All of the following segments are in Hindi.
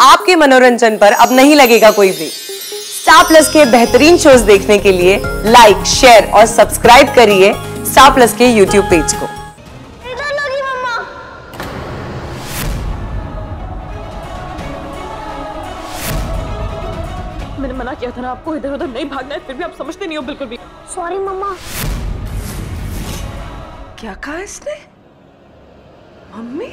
आपके मनोरंजन पर अब नहीं लगेगा कोई ब्रेक। स्टार प्लस के बेहतरीन शोज देखने के लिए लाइक, शेयर और सब्सक्राइब करिए स्टार प्लस के यूट्यूब पेज को। मैंने मना किया था ना आपको इधर उधर नहीं भागना है, फिर भी आप समझते नहीं हो बिल्कुल भी। Sorry mamma. क्या कहा इसने? मम्मी?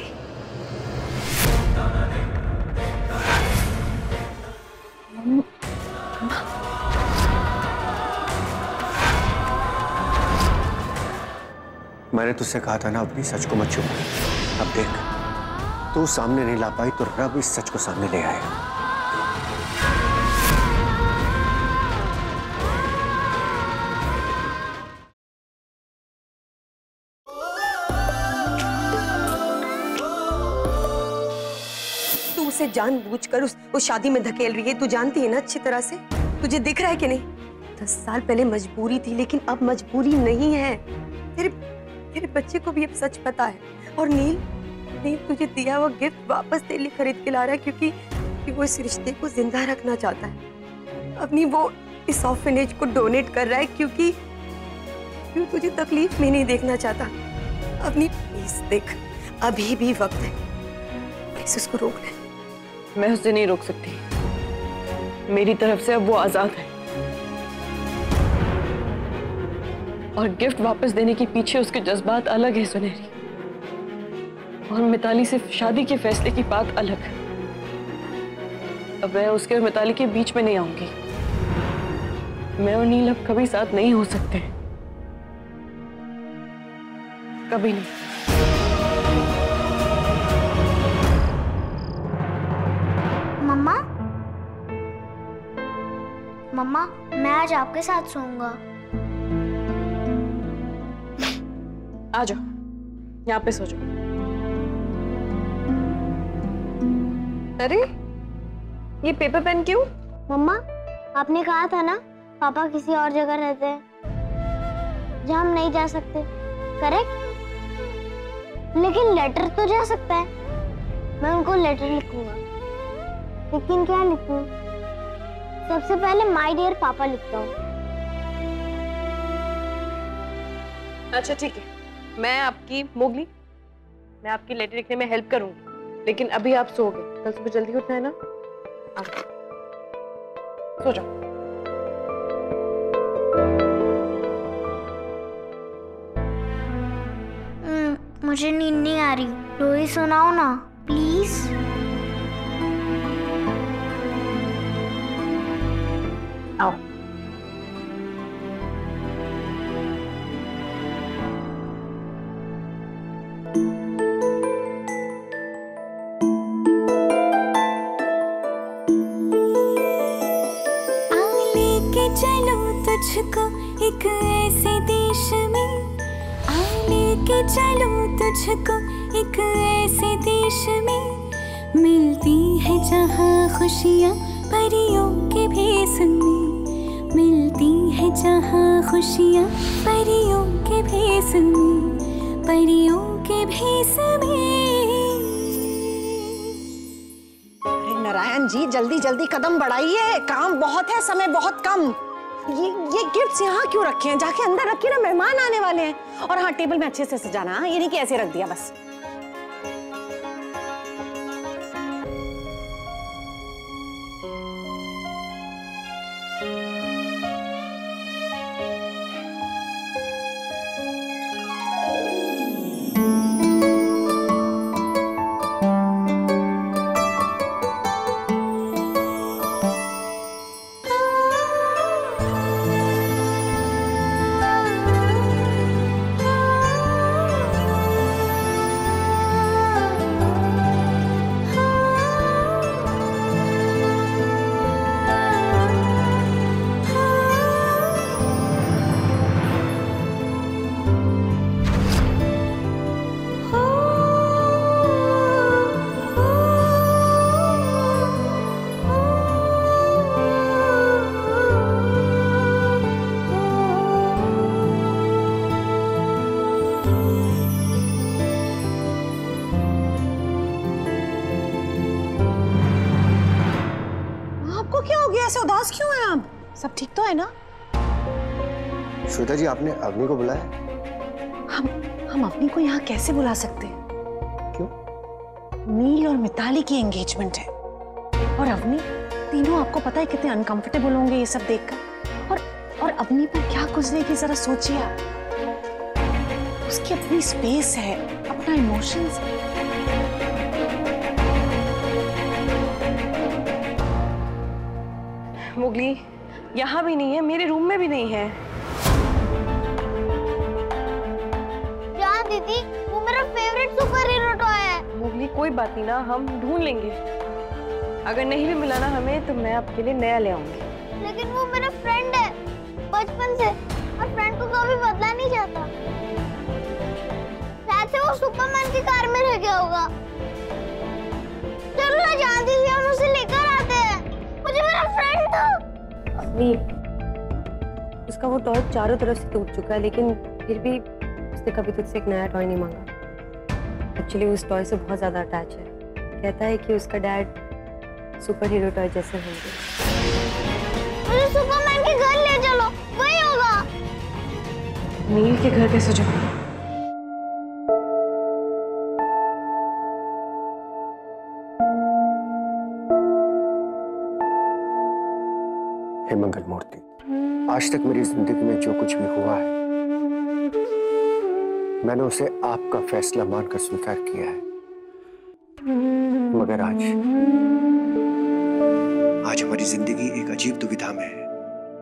मैंने तुझसे कहा था ना अपनी सच को मत छुपा। अब देख, तू सामने नहीं ला पाई तो रब इस सच को सामने ले आएगा। तू उसे जानबूझकर उस शादी में धकेल रही है, तू जानती है ना अच्छी तरह से। तुझे दिख रहा है कि नहीं? 10 साल पहले मजबूरी थी, लेकिन अब मजबूरी नहीं है। तेरे बच्चे को भी अब सच पता है। और नील तुझे दिया हुआ गिफ्ट वापस तेरे लिए खरीद के ला रहा है, क्योंकि वो इस रिश्ते को जिंदा रखना चाहता है। अपनी वो इस ऑर्फनेज को डोनेट कर रहा है, क्योंकि तुझे तकलीफ में नहीं देखना चाहता। अपनी प्लीज देख, अभी भी वक्त है, प्लीज उसको रोक ले। मैं उसे नहीं रोक सकती, मेरी तरफ से अब वो आजाद है। और गिफ्ट वापस देने के पीछे उसके जज्बात अलग है सुनहरी, और मिताली से शादी के फैसले की बात अलग है। अब मैं उसके और मिताली के बीच में नहीं आऊंगी। मैं और नील अब कभी साथ नहीं हो सकते, कभी नहीं। मम्मा, मम्मा मैं आज आपके साथ सोऊंगा। आ जाओ, यहाँ पे सो जाओ। अरे ये पेपर पेन क्यों? मम्मा आपने कहा था ना पापा किसी और जगह रहते हैं जहाँ हम नहीं जा सकते, करेक्ट? लेकिन लेटर तो जा सकता है। मैं उनको लेटर लिखूंगा, लेकिन क्या लिखूं? सबसे पहले माय डियर पापा लिखता हूँ। अच्छा ठीक है, मैं आपकी मोगली, मैं आपकी लेटर लिखने में हेल्प करूंगी, लेकिन अभी आप सोओगे, कल सुबह जल्दी उठना है ना। आप सो जाओ। मुझे नींद नहीं आ रही, लोरी सुनाओ ना प्लीज। आओ। चलो तुझको एक ऐसे देश में, लेके चलो तुझको एक ऐसे देश में, मिलती है जहाँ खुशियाँ परियों के भेस में, मिलती है जहाँ खुशियाँ परियों के भेस में, परियों के भेस में। नारायण जी जल्दी जल्दी कदम बढ़ाइए, काम बहुत है, समय बहुत कम। ये गिफ्ट्स यहाँ क्यों रखे हैं? जाके अंदर रखिए ना, मेहमान आने वाले हैं। और हाँ, टेबल में अच्छे से सजाना, ये नहीं कि ऐसे रख दिया बस। आपको क्या हो गया, ऐसे उदास क्यों हैं आप? सब ठीक तो है ना? श्वेता जी, आपने अग्नि को बुलाया? हम अग्नि को यहाँ कैसे बुला सकते हैं? क्यों? नील और मिताली की एंगेजमेंट है और अग्नि, तीनों आपको पता है कितने अनकंफर्टेबल होंगे ये सब देखकर। और अग्नि पर क्या गुजरेगी जरा सोचिए आप। उसकी अपनी स्पेस है, अपना इमोशंस है। मोगली यहाँ भी नहीं है, मेरे रूम में भी नहीं है। क्या दीदी, वो मेरा फेवरेट सुपर हीरो टॉय है। मोगली कोई बात नहीं ना, हम ढूंढ लेंगे। अगर नहीं भी मिला ना हमें तो मैं आपके लिए नया ले आऊंगी। लेकिन वो मेरा फ्रेंड है बचपन से, और फ्रेंड को कभी बदला नहीं जाता। शायद से वो सुपरमैन की कार में रह गया होगा। चलो ना जान दीजिए, हम उसे लेकर आते हैं। मुझे मेरा फ्रेंड दो। अग्नि, उसका वो टॉय चारों तरफ से टूट चुका है, लेकिन फिर भी उसने कभी तुझसे एक नया टॉय नहीं मांगा। एक्चुअली उस टॉय से बहुत ज्यादा अटैच है। कहता है कि उसका डैड सुपर हीरो टॉय जैसे होंगे। मुझे सुपरमैन के घर ले चलो, वही होगा। नील के घर कैसे जाऊं? हे मंगल मूर्ति, आज तक मेरी जिंदगी में जो कुछ भी हुआ है मैंने उसे आपका फैसला मानकर स्वीकार किया है, मगर आज हमारी जिंदगी एक अजीब दुविधा में है।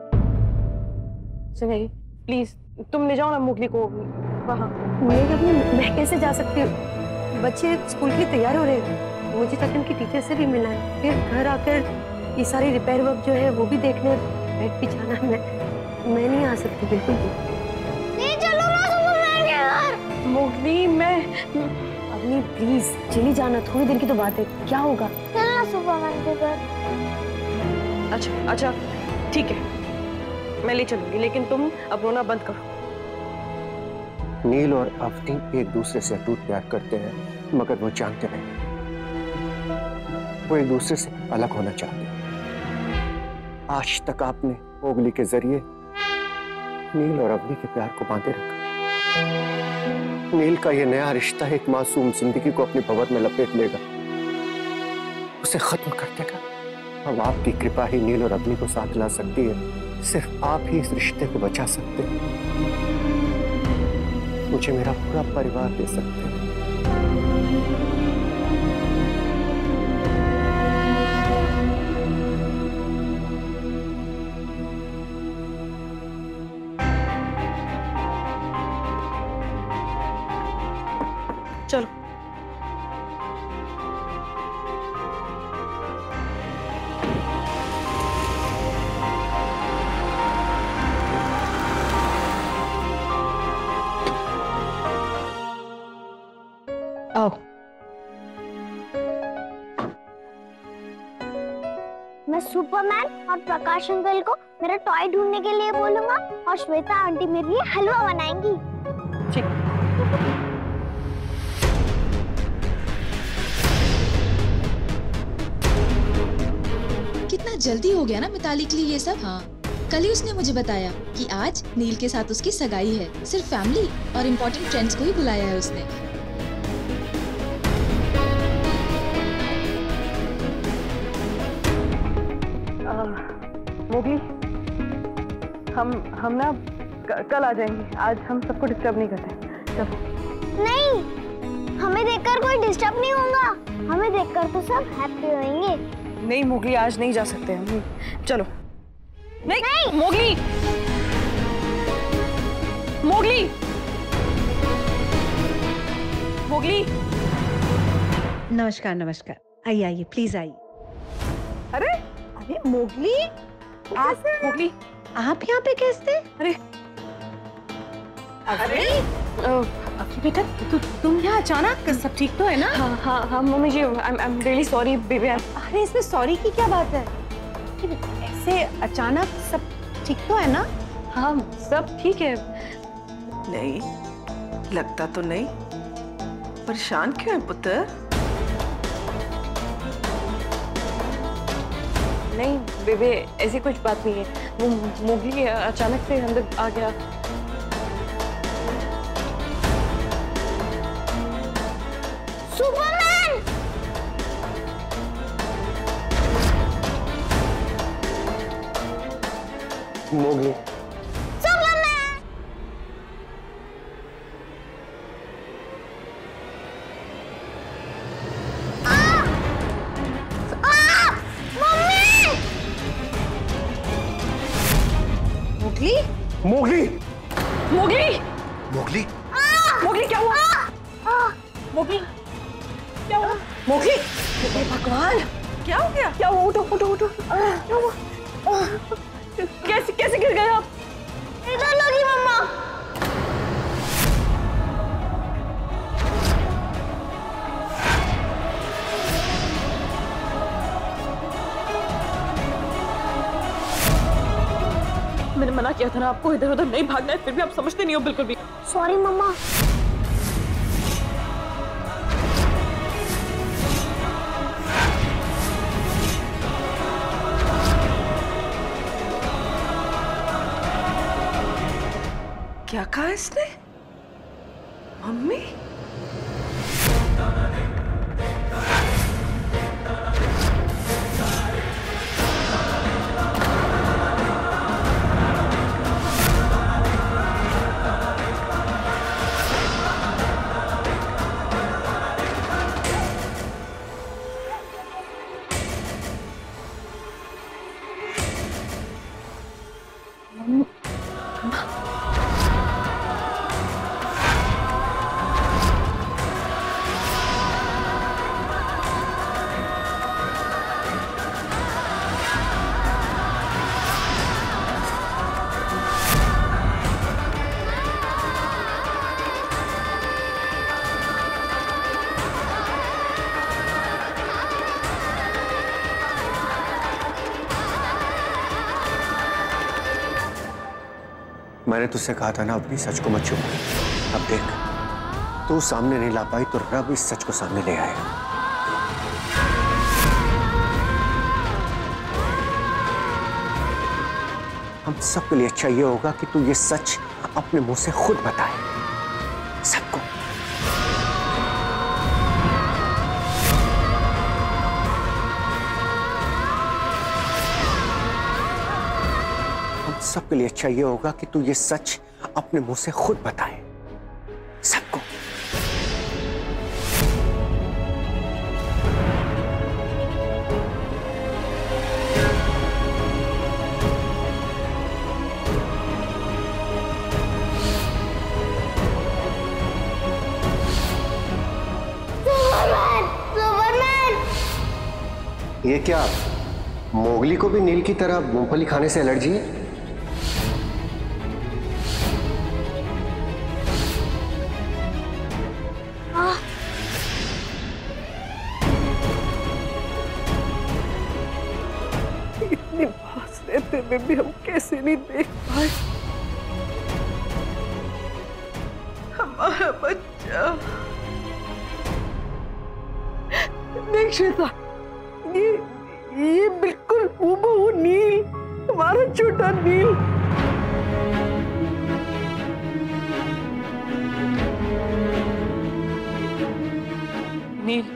सुनेरी प्लीज तुम ले जाओ ना मोगली को वहाँ। मैं कैसे जा सकती हूँ? बच्चे स्कूल के लिए तैयार हो रहे हैं, मुझे तक उनकी टीचर से भी मिलना है, फिर घर आकर ये सारी रिपेयर वर्क जो है वो भी देखने, बेड बिछाना है। मैं नहीं आ सकती बिल्कुल भी। नहीं, चलो ना सुपरमैन के घर। मोगली मैं अग्नि प्लीज चली जाना, थोड़ी देर की तो बात है, क्या होगा? चलो ना सुपरमैन के घर। अच्छा ठीक है, मैं ले चलूंगी, लेकिन तुम अब रोना बंद करो। नील और अवनी एक दूसरे से अटूट प्यार करते हैं, मगर वो जानते नहीं, वो एक दूसरे से अलग होना चाहते हैं। आज तक आपने मोगली के जरिए नील और अवनी के प्यार को बांधे रखा। नील का ये नया रिश्ता एक मासूम जिंदगी को अपनी भंवर में लपेट लेगा, उसे खत्म कर देगा। अब आपकी कृपा ही नील और अवनी को साथ ला सकती है, सिर्फ आप ही इस रिश्ते को बचा सकते हैं, मुझे मेरा पूरा परिवार दे सकते हैं। चलो आओ। मैं सुपरमैन और प्रकाश अंकल को मेरा टॉय ढूंढने के लिए बोलूंगा, और श्वेता आंटी मेरे लिए हलवा बनाएंगी। ठीक। कितना जल्दी हो गया ना मिताली के लिए ये सब। हाँ, कल ही उसने मुझे बताया कि आज नील के साथ उसकी सगाई है। सिर्फ फैमिली और इम्पोर्टेंट फ्रेंड्स को ही बुलाया है उसने। मोगली हम ना कल आ जाएंगे, आज हम सबको डिस्टर्ब नहीं करते। चलो। नहीं, हमें देखकर कोई डिस्टर्ब नहीं होगा, हमें देखकर तो सब हैप्पी होंगे। नहीं मोगली, आज नहीं जा सकते हम। चलो। नहीं मोगली, मोगली, मोगली। नमस्कार नमस्कार, आइए आइए प्लीज आइए। अरे अरे मोगली, आप मोगली, आप यहाँ पे कैसे? अरे अभी बेटा तुम यहाँ अचानक, सब ठीक तो है ना? हाँ mummy ji, I am really sorry baby. अरे इसमें सॉरी की क्या बात है? ऐसे अचानक सब ठीक तो है ना? हाँ सब ठीक है। नहीं लगता तो नहीं। परेशान क्यों है पुत्र? नहीं बेबे, ऐसी कुछ बात नहीं है। वो मोगली अचानक से अंदर आ गया। Superman! Mowgli, Mowgli, Mowgli, Mowgli, Mowgli, Mowgli क्या हुआ? मोगली क्या हुआ? मोगली, हे भगवान, क्या हो गया? क्या हुआ? उठो उठो उठो। क्या हुआ? कैसे कैसे गिर गए आप? इधर लगी मम्मा। मैंने मना किया था ना आपको इधर उधर नहीं भागना है, फिर भी आप समझते नहीं हो बिल्कुल भी। Sorry mamma. क्या कहा इसने? मम्मी? मैंने तुझसे कहा था ना अपनी सच को मत छुपा। अब देख, तू सामने नहीं ला पाई तो रब इस सच को सामने ले आएगा। हम सबके लिए अच्छा ये होगा कि तू ये सच अपने मुंह से खुद बताए सबको। सबके लिए अच्छा ये होगा कि तू ये सच अपने मुंह से खुद बताए सबको। ये क्या, मोगली को भी नील की तरह मूंगफली खाने से एलर्जी है? इतने पास रहते में भी हम कैसे नहीं देख पाए हमारा बच्चा। देख श्वेता, ये बिल्कुल हूबहू नील, हमारा छोटा नील। नील,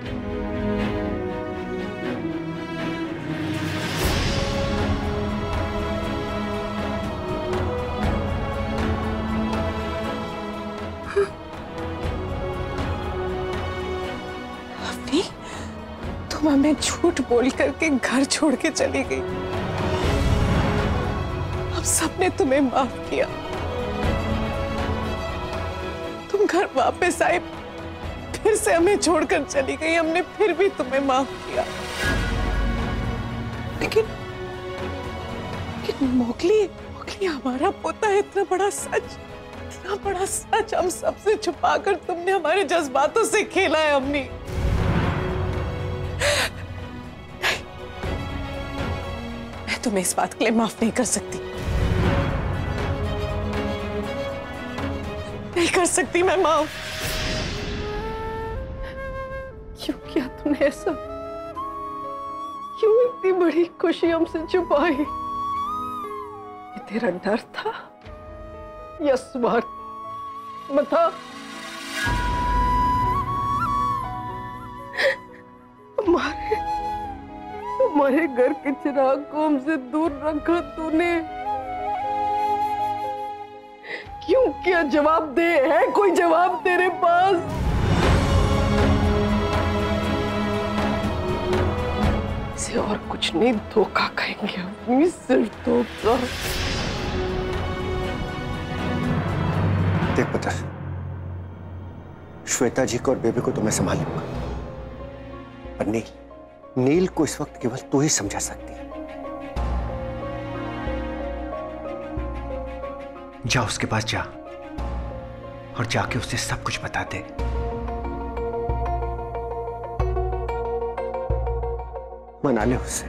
तुम हमें झूठ बोल करके घर छोड़ के चली गई। हम सबने तुम्हें माफ किया। तुम घर वापस आए, फिर से हमें छोड़कर चली गई। हमने फिर भी तुम्हें माफ किया। लेकिन मोगली हमारा पोता है। इतना बड़ा सच हम सबसे छुपाकर तुमने हमारे जज्बातों से खेला है अम्मी। मैं तुम्हें इस बात के लिए माफ नहीं कर सकती। नहीं कर सकती मैं माफ। क्यों किया तुमने ऐसा? क्यों इतनी बड़ी खुशी हमसे छुपाई। ये तेरा डर था या स्वार्थ? बता। हमारे घर के चिराग को हमसे दूर रखा तूने क्यों? क्या जवाब दे, है कोई जवाब तेरे पास? इसे और कुछ नहीं, धोखा कहेंगे अपनी, सिर्फ धोखा। देख पुत्र, श्वेता जी को और बेबी को तो मैं संभाल लूंगा, पर नील को इस वक्त केवल तू ही समझा सकती है। जा उसके पास जा और जाके उसे सब कुछ बता दे। मना ले उसे।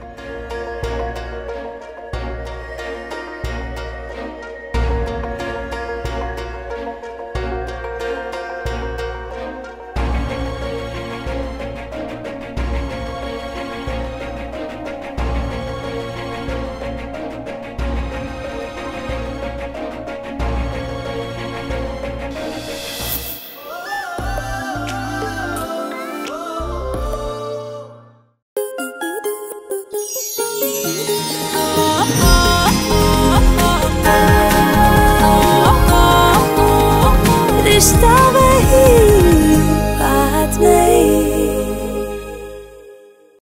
रिश्ता